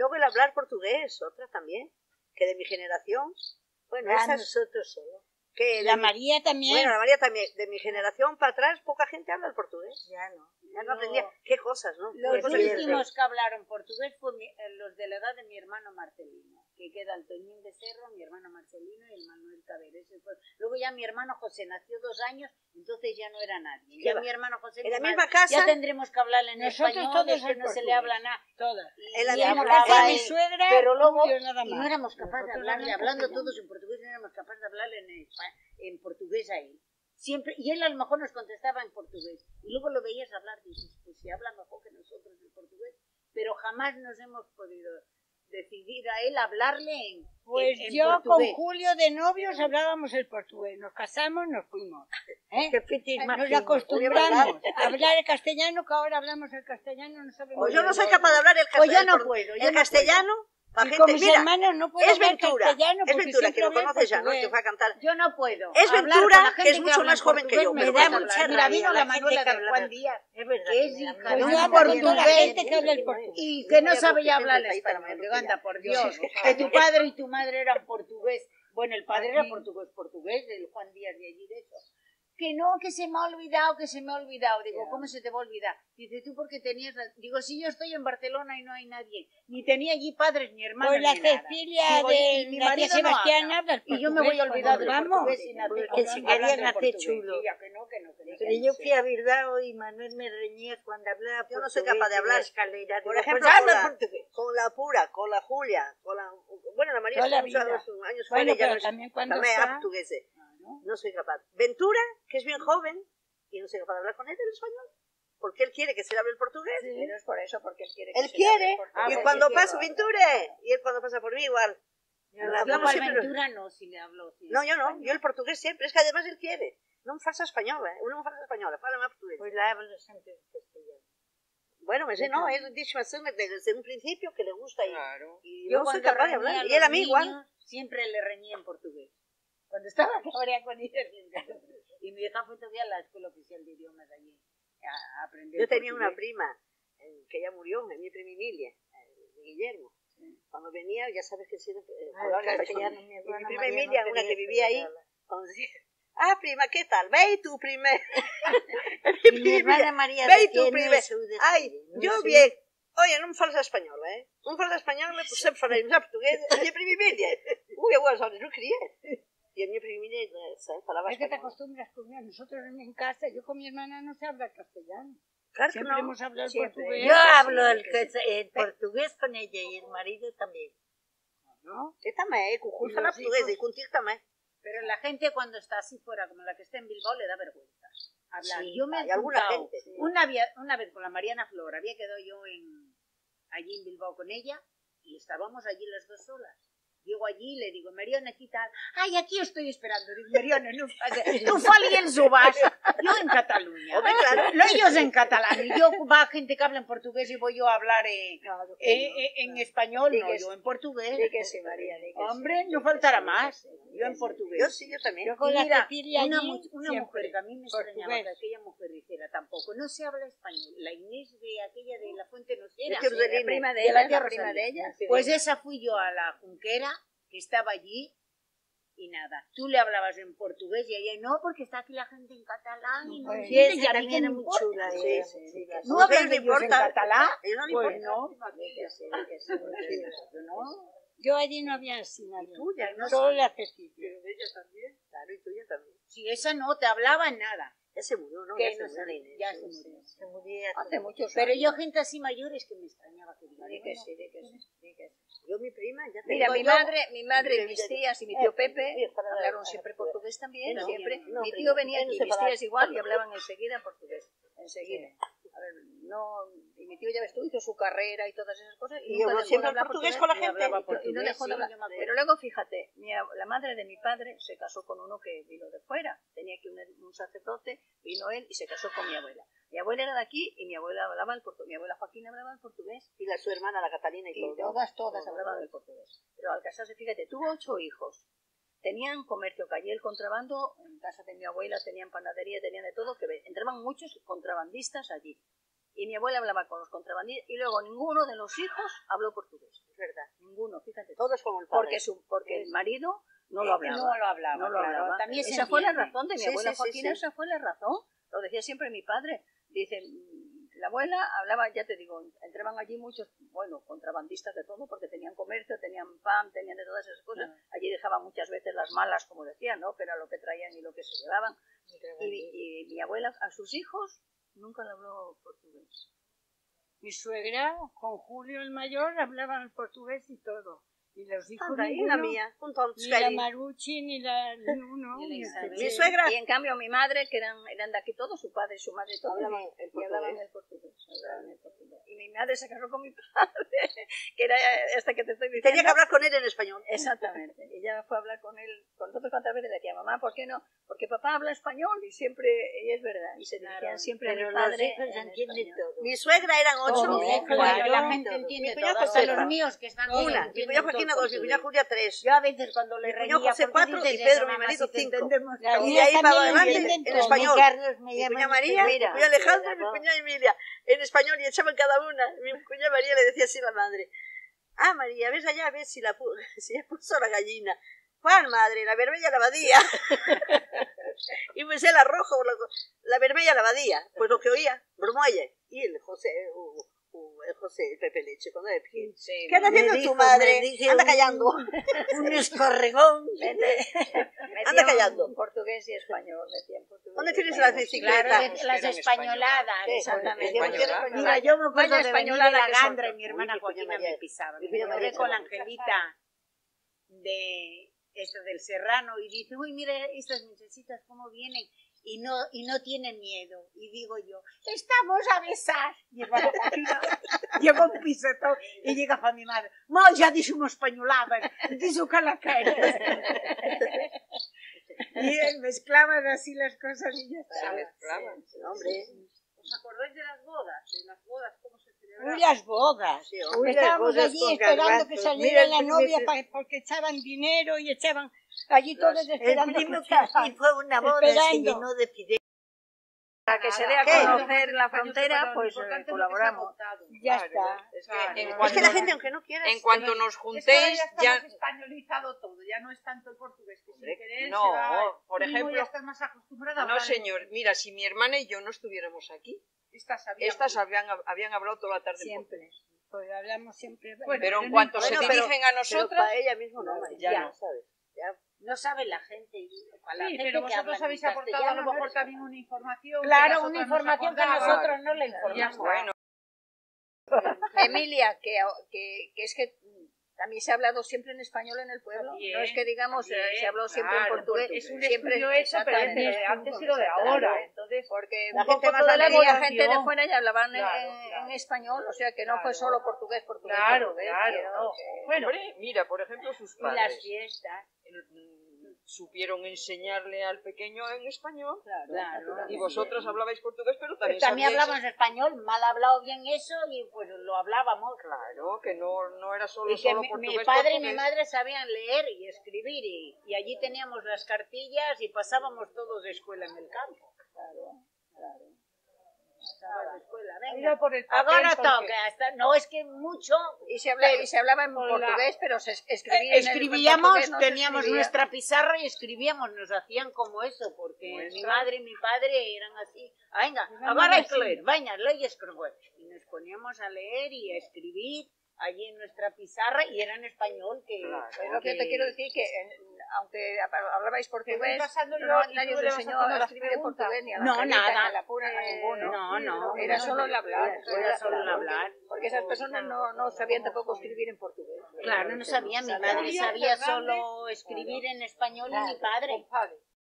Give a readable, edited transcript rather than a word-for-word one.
luego el hablar portugués, otra también, que de mi generación. Bueno, esas... nosotros solo. Que la María también. Bueno, la María también. De mi generación para atrás, poca gente habla el portugués. Ya no. Ya no aprendía. Qué cosas, ¿no? Los últimos que hablaron portugués fue los de la edad de mi hermano Marcelino, que queda el Toñín de Cerro, mi hermano Marcelino y el Manuel Caber. Luego ya mi hermano José nació 2 años, entonces ya no era nadie. Ya mi hermano José en la misma casa ya tendremos que hablarle en nosotros español, todos que no se le habla nada. Todas. En la Y misma hablaba casa él, mi suegra, pero luego nada y más. no éramos capaces de hablarle, hablando castellano. todos en portugués, no éramos capaces de hablarle en portugués a él. Siempre, y él a lo mejor nos contestaba en portugués. Y luego lo veías hablar, dices, pues si habla mejor que nosotros el portugués. Pero jamás nos hemos podido decidir a él hablarle en Pues en yo portugués. con Julio de novios hablábamos el portugués. Nos casamos, nos fuimos. Qué pitis más Nos fino. acostumbramos a hablar el castellano, que ahora hablamos el castellano, no sabemos. Pues yo no soy capaz de hablar el Pues castellano. yo no puedo. El castellano, para Y gente, con mis mira, hermanos no puedo es hablar Ventura, castellano es porque Ventura, que siempre lo hablan conoces ya, ¿no? portugués. Que fue a cantar. Yo no puedo. Es hablar Ventura, con la gente que es mucho habla más en joven que portugués, yo, me pero da cuesta mucha hablar. rabia. Mira, vino la la gente Manuela que de habla Juan de- Díaz, Es verdad. que es me da hija mucha de rabia. una Yo hablo con la portugués. gente que habla el portugués. Y que no María sabe ya Rufina, hablar el ahí para español. María Digo, anda, Rufina. por Dios. Que tu padre y tu madre eran portugués. Bueno, el padre era portugués, del Juan Díaz de allí de eso. Que no, que se me ha olvidado, que se me ha olvidado. Digo, ¿cómo se te va a olvidar? Dice, tú porque tenías... Digo, si yo estoy en Barcelona y no hay nadie. Ni tenía allí padres, ni hermanos, Pues la ni nada. Cecilia Digo, y de mi la tía marido no Sebastián habla. habla el Y yo me voy a portugués olvidar cuando del vamos. portugués sin hacer Porque se querían hacer chulo. Pero yo fui a Bilbao y Manuel me reñía cuando hablaba Yo no soy portugués capaz de en la hablar. escalera. Por Digo, ejemplo, pues habla con la- portugués. Con la Pura, con la Julia, con la... Bueno, la María Toda la estuvo vida. muchos años Bueno, fuera y ya pero no es... también cuando también está- portugués. No soy capaz. Ventura, que es bien joven, y no soy capaz de hablar con él en español. Porque él quiere que se le hable el portugués. Pero es por eso, porque él quiere Él quiere. Y cuando pasa Ventura, y él cuando pasa por mí igual. Yo Hablamos para siempre- Ventura no, si le hablo. Si No, yo no. Yo el portugués siempre. Es que además él quiere. No me falsa española, una me falsa española. Fala más portugués. Pues la hablo siempre en castellano. Bueno, me sé, no, él dicho así desde un principio que le gusta y, Claro. y Yo no soy cuando capaz de reñía hablar. a Y él a los mí igual. niños, siempre le reñía en portugués. Cuando estaba cabrea con ella siempre. Y mi hija fue todavía a la escuela oficial de idiomas allí a aprender Yo tenía portugués. una prima que ya murió, en mi prima Emilia, Guillermo. Cuando venía, ya sabes que siempre hablaba en castellano, español. mi Y hermana mi prima María no Emilia, una quería que vivía ahí, estudiarla. cuando decía, prima, ¿qué tal? Ve tú primero. Y mi hermana María Ve decía, tú no primero. es de Ay, Sevilla, no yo es bien. Oye, non me falas español, Non falas español, pues sempre falei en portugués. A minha prima Emilia. Ui, agora sabes, non quería. Y a mi prima Emilia falaba Es que te español. acostumbras con ella. Nosotros en casa, yo con mi hermana no se habla castellano. Claro que Siempre no. hemos hablado Siempre. portugués. Yo hablo el portugués con ella y el marido también. ¿No? Que tamén, con Jul fala portugués, e contigo tamén. Pero la gente cuando está así fuera, como la que está en Bilbao, le da vergüenza hablar. Sí, Yo me he hay alguna juntado gente, sí. una vez con la Mariana Flor, había quedado yo allí en Bilbao con ella y estábamos allí las dos solas. Llego allí y le digo, Mariana, ¿qué tal? Ay, aquí estoy esperando. Digo, Mariana, no pasa. Tú fali en su vas. Yo en Cataluña. Hombre, claro. Ellos en catalán. Y yo, va gente que habla en portugués y voy yo a hablar en español. No, yo en portugués. Di que sí, María, di que sí. Hombre, no faltará más. Yo en portugués. Yo sí, yo tamén. Yo con Y la mira, Cecilia una, allí, una siempre, mujer que a mí me extrañaba portugués. que aquella mujer dijera tampoco, no se habla español. La Inés de aquella de la Fuente Nocera, De Rosalina. La prima de de la ella, tía la prima Rosalina. de ella. Pues esa fui yo a la Junquera, que estaba allí, y nada. Tú le hablabas en portugués y ella, no, porque está aquí la gente en catalán y no Pues, entiende, esa y a mí también que era me muy importa. chula. Sí, era sí, muy sí. chula. ¿No Pues hablan ellos le ellos en importa. catalán? A ellos no le Pues importa. no. Di que sí, di que sí, muy chula. ¿No? Yo allí no había así nadie. tuya, ¿no? Solo la Cecilia. Pero de ella también. Claro, y tuya también. Si esa no te hablaba nada. Ya se murió, ¿no? Que Ya se no murió la sé, Inés. ya Sí, se sí. murió. Se murió Hace muchos Pero años. yo gente así mayores que me extrañaba que digan, Di que no, sí, di que sí, di que sí. Yo, mi prima, ya te Mira, digo mi yo, madre y mis tías y mi tío Pepe oye, para- hablaron siempre portugués también, No, siempre. no, Mi pero tío venía no aquí, se mis para- tías igual, y hablaban enseguida portugués, enseguida. A ver, no, y mi tío ya ves tú, hizo su carrera y todas esas cosas, y Y nunca habló dejó de siempre hablar portugués con la y gente. hablaba y no portugués, dejó de sí, hablar. yo me acuerdo. Pero luego, fíjate, la madre de mi padre se casó con uno que vino de fuera. Tenía aquí un sacerdote, vino él y se casó con mi abuela. Mi abuela era de aquí y mi abuela hablaba el portugués. Mi abuela Joaquina hablaba el portugués. Y su hermana, la Catalina, y Y todo. todas hablaban el portugués. Pero al casarse, fíjate, tuvo 8 hijos. Tenían comercio, calle el contrabando, en casa de mi abuela tenían panadería, tenían de todo, que entraban muchos contrabandistas allí. y mi abuela hablaba con los contrabandistas y luego ninguno de los hijos habló portugués. Es verdad. Ninguno, fíjate. Todos como el padre. Porque el marido no lo hablaba. No lo hablaba, No lo claro. hablaba. También se Esa fue la entiende. razón de mi Sí, abuela sí, sí, Joaquina, sí. esa fue la razón. Lo decía siempre mi padre. Dice, la abuela hablaba, ya te digo, entraban allí muchos, bueno, contrabandistas de todo, porque tenían comercio, tenían pan, tenían de todas esas cosas. Allí dejaban muchas veces las malas, como decían, ¿no? Que era lo que traían y lo que se llevaban. Y mi abuela a sus hijos nunca le habló portugués. Mi suegra, con Julio el mayor, hablaban portugués y todo. Y los hijos Anda, y ninguno, la mía, junto a un ni la Skelly. Marucci, ni uno. Ni la ni Isabel. Mi suegra Y en cambio mi madre, que eran de aquí todos, su padre y su madre, todos, Hablaban el y hablaban portugués. el portugués. Hablaban el portugués. Y mi madre se casó con mi padre, que era esta que te estoy diciendo. tenía que hablar con él en español. Exactamente. Y ella fue a hablar con él, con nosotros cuántas veces le decía, mamá, ¿por qué no? Porque papá habla español y siempre, y es verdad, y se dirigían siempre a mi Pero padre. los hijos en entienden español. todo. Mi suegra eran 8. Todo, mi claro, la cuñado- gente entiende mi todo. cuñado Hasta Josefa. los míos que están Una, mi entienden cuñado todo Joaquina 2, mi portugués. cuñado Julia 3. Yo a veces cuando le Mi reñía, cuñado José ¿por qué 4 y dices Pedro, eso, mi mamá, marido, si te 5. entendemos Las todo? Y mías ahí para también adelante entienden en todo. español. Mi Carlos me Mi llama cuñada María, mi Mira, cuñada Alejandro y mi ¿verdad? cuñada Emilia en español y echaban cada una. Mi cuñada María le decía así a la madre: ah, María, ves allá, ves si si ya puso la gallina. ¿Cuál madre? La vermella lavadía. Y pues el arrojo, la vermella lavadía. Pues lo que oía, bromuelle. Y el José, el Pepe Leche, cuando era pequeño. Sí, ¿Qué anda Me haciendo dijo- tu madre? me dije Anda un- callando. Un escorregón. Anda callando. Portugués y español, decían portugués. ¿Dónde y tienes español. las bicicletas? Claro, que las eran españoladas. Sí, Exactamente. españoladas. Mira, yo me acuerdo Vaya de venir de españolada la que son. Gandra y mi hermana Uy, mi cuñada Joaquina María. me pisaba. Mi Me cuñada quedé María con la también. Angelita de esto del Serrano y dice, uy, mira estas muchachitas cómo vienen y no tienen miedo. Y digo yo, estamos a besar. Mi hermana Joaquina lleva un pisotón y llega para mi madre, no, ya dijimos españoladas, dijo que la queres. Y mezclaban así las cosas y ya está. Se mezclaban. Hombre. ¿Os acordáis de las bodas? De las bodas, ¿cómo se celebraban? Uy, las bodas. Sí, hombre. Estábamos bodas allí con esperando garbanzos. que Mira saliera el la primer novia que- porque echaban dinero y echaban allí todos El esperando primo que que fui salgan. fue una boda, se Esperando. llenó de fideos. Para que se dé a ¿Qué? conocer la frontera, pues colaboramos. Ya Claro, está. Es que Claro. en Es cuanto, que la gente, aunque no quiera... en cuanto nos Es que ahora juntéis, ya está ya... más españolizado todo, ya no es tanto el portugués que Hombre, sin querer no, se va. por Primo, ejemplo- ya estás más acostumbrada a No, hablar señor, mira, si mi hermana y yo no estuviéramos aquí, estas habían hablado toda la tarde. en Siempre. Pues hablamos siempre. Bueno, Pero pero en no cuanto se importa. Bueno, dirigen a Pero nosotras, para ella mismo no, ya ya no. no, ¿sabes? Ya. No sabe la gente. Para la Sí, gente pero que vosotros habla habéis en aportado a castellano, lo no mejor les- también una información. Claro, las una otras información nos que acordaban. nosotros no le Y ya informamos. está. bueno, Emilia, que es que también se ha hablado siempre en español en el pueblo. También, No es que digamos, también, se habló siempre claro, en portugués. Es un siempre, estudio hecho, pero es exactamente. de antes y lo de ahora. Entonces, Porque La un gente poco más toda la antigua. vida gente de fuera ya hablaban Claro, en claro. español, o sea que no fue Claro. solo portugués, portugués, claro, portugués. claro. sino No. que- Bueno, hombre, mira, por ejemplo, sus Y las padres fiestas. supieron enseñarle al pequeño en español Claro. y vosotras hablabais portugués, pero también También sabíais- hablamos español, mal hablado bien eso y pues lo hablábamos. Claro, que no era solo, Y que solo mi portugués. padre y mi portugués. madre sabían leer y escribir y allí teníamos las cartillas y pasábamos todos de escuela en el campo. Pasaba de escuela, ha venga. ido por el papel. Ahora porque- toca, hasta, no es que mucho. Y se hablaba en Con la- portugués, pero se escribía en Escribíamos, portugués, no se teníamos escribía. nuestra pizarra y escribíamos, nos hacían como eso, porque Nuestra. mi madre y mi padre eran así. Ah, venga, Eran ahora hay así. que leer, venga, lee y escribe. Y nos poníamos a leer y a escribir allí en nuestra pizarra y era en español que... Claro. Es lo que te quiero decir, que aunque hablabais Que voy portugués, pasando yo no, y nadie tú os le vas enseñó haciendo a las escribir en preguntas. portugués, ni a la No, Angelita, nada. ni a la pura, ni a ninguno. No, Era solo el hablar. Era solo el hablar. Porque esas personas no sabían tampoco escribir en portugués. Claro, no sabía, mi madre sabía solo escribir en español y mi padre.